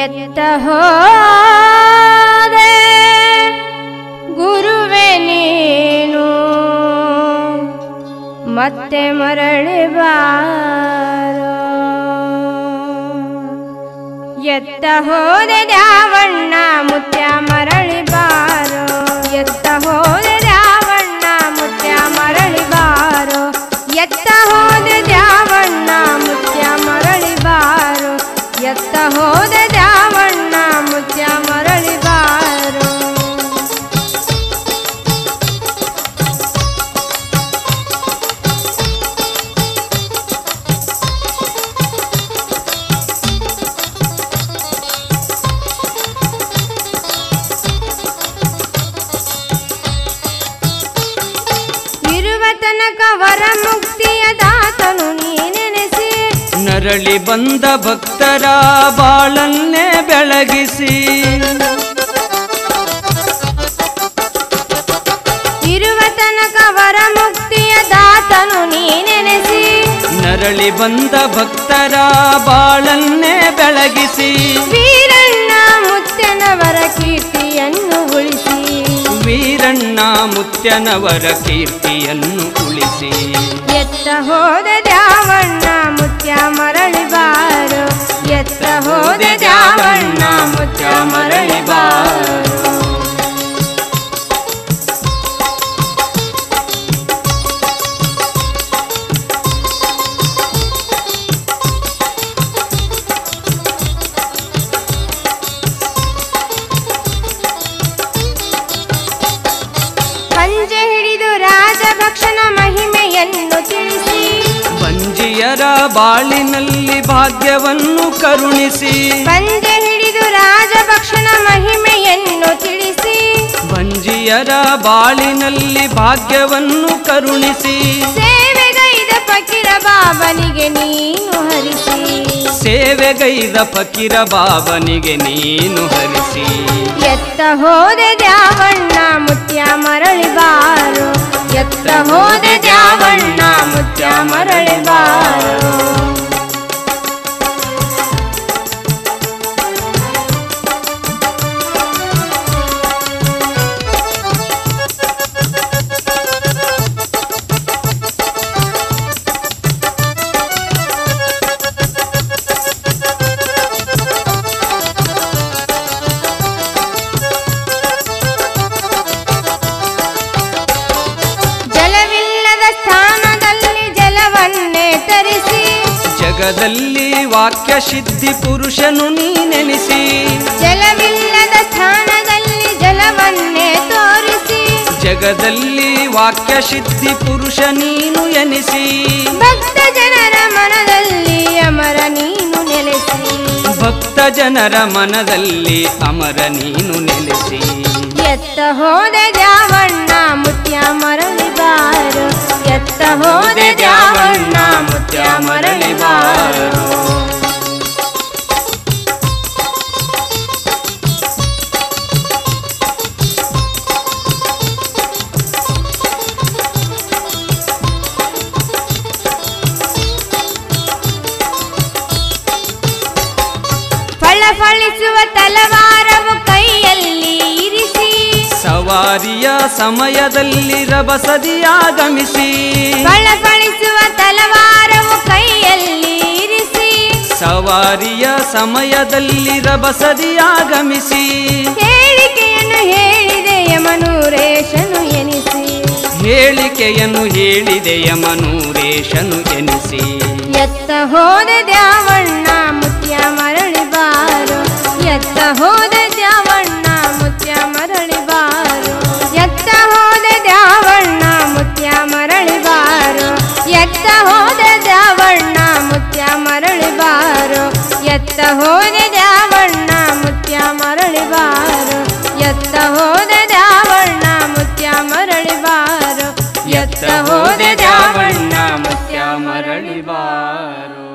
ಎತ್ತ ಹೋದೆ ಗುರುವೆ ನೀನು ಮತ್ತೆ ಮರಳಿ ಬಾರೋ. ಎತ್ತ ಹೋದೆ ದ್ಯಾವಣ್ಣ ಮುತ್ಯ ಮರಳಿ ಬಾರೋ. ಎತ್ತ ಹೋದೆ ದ್ಯಾವಣ್ಣ ಮುತ್ಯ ಮರಳಿ ಬಾರೋ. ಎತ್ತ ಹೋದೆ ದ್ಯಾವಣ್ಣ ಮುತ್ಯ ಮರಳಿ ಬಾರೋ. ಎತ್ತ ಹೋದೆ ದ್ಯಾವಣ್ಣ ಮುತ್ಯ ಮರಳಿ ಬಾರೋ. ತನಕ ವರ ಮುಕ್ತಿಯ ದಾತನು ನೀನೆನೆಸಿ ನರಳಿ ಬಂದ ಭಕ್ತರ ಬಾಳನ್ನೇ ಬೆಳಗಿಸಿ. ಇರುವ ತನಕ ವರ ಮುಕ್ತಿಯ ದಾತನು ನೀನೆನೆಸಿ ನರಳಿ ಬಂದ ಭಕ್ತರ ಬಾಳನ್ನೇ ಬೆಳಗಿಸಿ. ವೀರಣ್ಣ ಮುತ್ಯನವರ ಕೀರ್ತಿಯನ್ನು ಉಳಿಸಿ. ವೀರಣ್ಣ ಮುತ್ಯನವರ ಕೀರ್ತಿಯನ್ನು ಉಳಿಸಿ. ಎತ್ತ ಹೋದೆ ದ್ಯಾವಣ್ಣ ಮುತ್ಯ ಮರಳಿ ಬಾರೋ. ಎತ್ತ ಹೋದೆ ದ್ಯಾವಣ್ಣ ಮುತ್ಯ ಮರಳಿ ಬಾರೋ. ಪಂಜೆ ಹಿಡಿದು ರಾಜಭಕ್ಷಣ ಮಹಿಮೆಯನ್ನು ತಿಳಿಸಿ. ಬಂಜಿಯರ ಬಾಳಿನಲ್ಲಿ ಭಾಗ್ಯವನ್ನು ಕರುಣಿಸಿ. ಪಂಜೆ ಹಿಡಿದು ರಾಜಭಕ್ಷಣ ಮಹಿಮೆಯನ್ನು ತಿಳಿಸಿ. ಬಂಜಿಯರ ಬಾಳಿನಲ್ಲಿ ಭಾಗ್ಯವನ್ನು ಕರುಣಿಸಿ. ಸೇವೆಗೈದ ಫಕೀರ ಬಾಬನಿಗೆ ನೀನು ಹರಿಸಿ. ಸೇವೆಗೈದ ಫಕೀರ ಬಾಬನಿಗೆ ನೀನು ಹರಿಸಿ. ಎತ್ತ ಹೋದೆ ದ್ಯಾವಣ್ಣ ಮುತ್ಯ ಮರಳಿ ಬಾರೋ. ಎತ್ತ ಹೋದೆ ದ್ಯಾವಣ್ಣ ಮುತ್ಯ ಮರಳಿ ಬಾರೋ. ಜಗದಲ್ಲಿ ವಾಕ್ಯ ಸಿದ್ಧಿ ಪುರುಷನು ನೀನೆನಿಸಿ. ಜಲವಿಲ್ಲದ ಸ್ಥಾನದಲ್ಲಿ ಜಲವನ್ನೇ ತೋರಿಸಿ. ಜಗದಲ್ಲಿ ವಾಕ್ಯ ಸಿದ್ಧಿ ಪುರುಷ ನೀನು ಎನಿಸಿ. ಭಕ್ತ ಜನರ ಮನದಲ್ಲಿ ಅಮರ ನೀನು ನೆಲೆಸಿ. ಭಕ್ತ ಜನರ ಮನದಲ್ಲಿ ಅಮರ ನೀನು ನೆಲೆಸಿ. ಎತ್ತ ಹೋದೆ ದ್ಯಾವಣ್ಣ ಮುತ್ಯ ಮರಳಿ ಬಾರೋ. ಎತ್ತ ಹೋದೆ ದ್ಯಾವಣ್ಣ ಮುತ್ಯ ಮರಳಿ ಬಾರೋ. ಫಳಫಳಿಸುವ ತಲವಾರವು ಕೈಯಲ್ಲಿ ಇರಿಸಿ. ಸವಾರಿಯ ಸಮಯದಲ್ಲಿ ರಭಸದಿಯಾಗಮಿಸಿ. ಫಳಫಳಿಸುವ ತಲವಾರವು ಕೈಯಲ್ಲಿ ಇರಿಸಿ. ಸವಾರಿಯ ಸಮಯದಲ್ಲಿ ರಭಸದಿಯಾಗಮಿಸಿ. ಹೇಳಿಕೆಯನ್ನು ಹೇಳಿದೆ ಯಮನೂರೇಶನು ಎನಿಸಿ. ಹೇಳಿಕೆಯನ್ನು ಹೇಳಿದೆ ಯಮನೂರೇಶನು ಎನಿಸಿ. ಎತ್ತ ಹೋದೆ ದ್ಯಾವಣ್ಣ ಮುತ್ಯ ಮರಳಿ ಬಾರೋ. ಎತ್ತ ಹೋದೆ ದ್ಯಾವಣ್ಣ ಮುತ್ಯ ಮರಳಿ ಬಾರೋ. ಎತ್ತ ಹೋದೆ ದ್ಯಾವಣ್ಣ ಮುತ್ಯ ಮರಳಿ ಬಾರೋ. ಎತ್ತ ಹೋದೆ ದ್ಯಾವಣ್ಣ ಮುತ್ಯ ಮರಳಿ ಬಾರೋ. ಎತ್ತ ಹೋದೆ ದ್ಯಾವಣ್ಣ ಮುತ್ಯ ಮರಳಿ ಬಾರೋ. ಎತ್ತ ಹೋದೆ ದ್ಯಾವಣ್ಣ ಮುತ್ಯ ಮರಳಿ ಬಾರೋ. ಎತ್ತ ಹೋದೆ ದ್ಯಾವಣ್ಣ ಮುತ್ಯ ಮರಳಿ ಬಾರೋ.